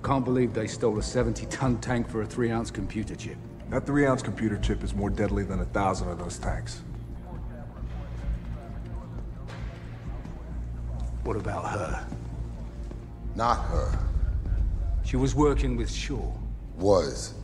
Can't believe they stole a 70-ton tank for a 3-ounce computer chip. That 3-ounce computer chip is more deadly than 1,000 of those tanks. What about her? Not her. She was working with Shaw. Was.